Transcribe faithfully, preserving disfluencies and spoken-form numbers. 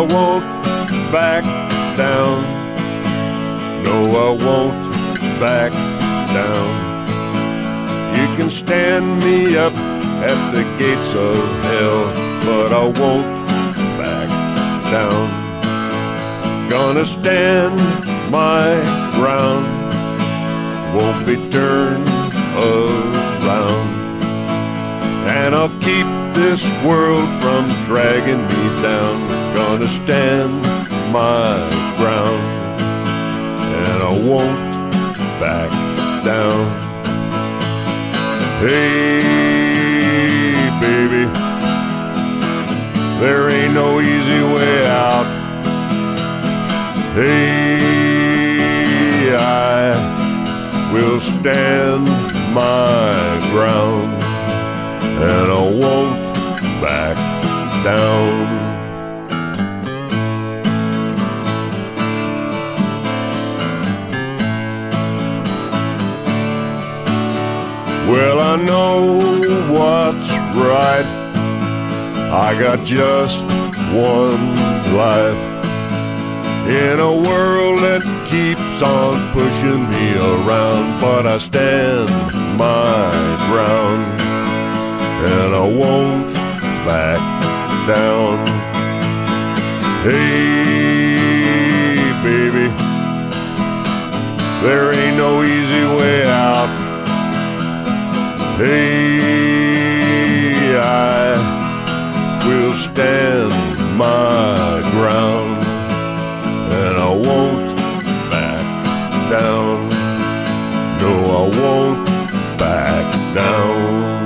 won't back down. No, I won't back down. You can stand me up at the gates of hell, but I won't back down. Gonna stand my ground, won't be turned around. And I'll keep this world from dragging me down. Gonna stand my ground, and I won't back down. Hey, baby, there ain't no easy way out. Hey, I will stand my ground, and I won't back down. Well, I know what's right. I got just one life in a world that keeps on pushing me around, but I stand my ground, and I won't back down. Hey, baby, there ain't no easy way out. Hey, I will stand my ground, and I won't back down. No, I won't back down.